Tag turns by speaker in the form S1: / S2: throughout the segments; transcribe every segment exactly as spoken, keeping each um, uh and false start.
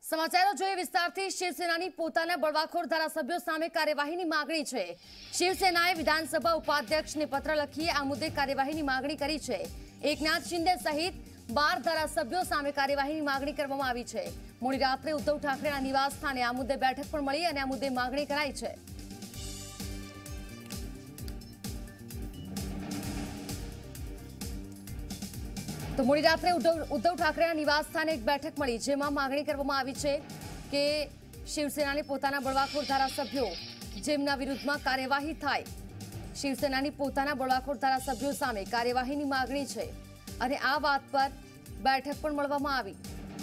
S1: સમાચારો જોઈએ વિસ્તારથી। શિવસેનાની પોતાના બળવાખોર ધારાસભ્યો સામે કાર્યવાહીની માગણી છે। શિવસેનાએ વિધાનસભા ઉપાધ્યક્ષને પત્ર લખી આ મુદ્દે કાર્યવાહીની માગણી કરી છે। એકનાથ શિંદે સહિત બાર ધારાસભ્યો સામે કાર્યવાહીની માગણી કરવામાં આવી છે। મોડી રાત્રે ઉદ્ધવ ઠાકરેના નિવાસ સ્થાને આ મુદ્દે બેઠક પણ મળી અને આ મુદ્દે માગણી કરાઈ છે। तो मोड़ी रात्रे उद्धव उद्धव ठाकरे निवास स्थाने एक बैठक मળી જેમાં मागणी કરવામાં આવી છે કે શિવસેનાની પોતાના બળવાખોર ધારાસભ્યો જેમના વિરુદ્ધમાં કાર્યવાહી થાય। શિવસેનાની પોતાના બળવાખોર ધારાસભ્યો સામે કાર્યવાહીની માગણી છે અને આ વાત પર बैठक પણ મળવામાં આવી।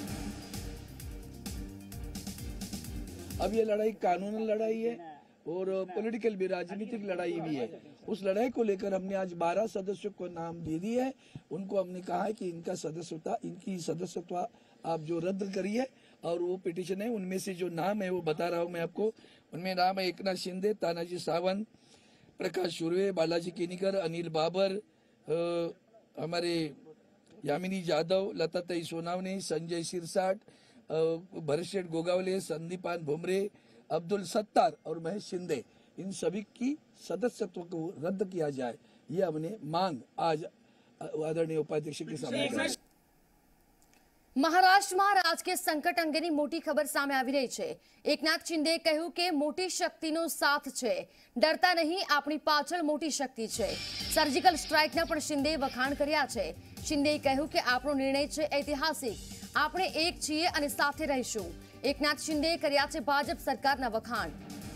S2: अब ये लड़ाई कानूनी लड़ाई है और पॉलिटिकल भी, राजनीतिक लड़ाई भी है। उस लड़ाई को लेकर हमने आज बारह सदस्यों को नाम दे दिए है। उनको हमने कहा है कि इनका सदस्यता इनकी सदस्यता आप जो रद्द करिए, और वो पिटीशन है उनमें से जो नाम है वो बता रहा हूँ मैं आपको। उनमें नाम है एकनाथ शिंदे, तानाजी सावंत, प्रकाश सुर्वे, बालाजी केनीकर, अनिल बाबर, हमारे यामिनी जाधव, लताताई सोनावने, संजय सिरसाट, भरत गोगावले, संदीपान भुमरे, अब्दुल सत्तार और महेश शिंदे, इन सभी की सदस्यत्व को रद्द किया जाए, ये हमने मांग आज आदरणीय उपाध्यक्ष के सामने।
S1: મહારાષ્ટ્રમાં રાજકીય સંકટ અંગેની મોટી ખબર સામે આવી રહી છે। એકનાથ શિંદેએ કહ્યું કે મોટી શક્તિનો સાથ છે, ડરતા નહીં, આપણી પાછળ મોટી શક્તિ છે। સર્જિકલ સ્ટ્રાઇકના પણ શિંદેએ વખાણ કર્યા છે। શિંદેએ કહ્યું કે આપણો નિર્ણય છે ઐતિહાસિક, આપણે એક છીએ અને સાથે રહીશું। એકનાથ શિંદેએ કર્યા છે ભાજપ સરકારના વખાણ।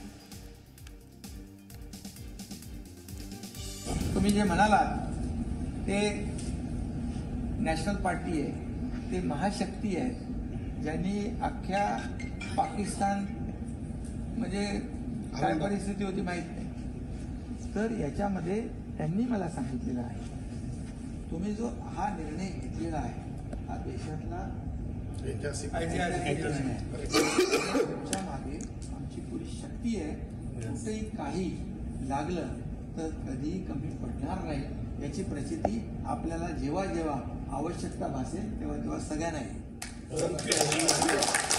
S3: तुम्ही जे म्हणालात ते नॅशनल पार्टी आहे, ते महाशक्ती आहे, ज्यांनी अख्ख्या पाकिस्तान म्हणजे काय परिस्थिती होती माहित नाही। तर याच्यामध्ये त्यांनी मला सांगितलेलं आहे, तुम्ही जो हा निर्णय घेतलेला आहे हा देशातला तुमच्या मागे आमची पुरी शक्ती आहे। कुठेही काही लागलं तर कधीही कमी पडणार नाही, याची प्रचिती आपल्याला जेव्हा जेव्हा आवश्यकता भासेल तेव्हा तेव्हा सगळ्यांना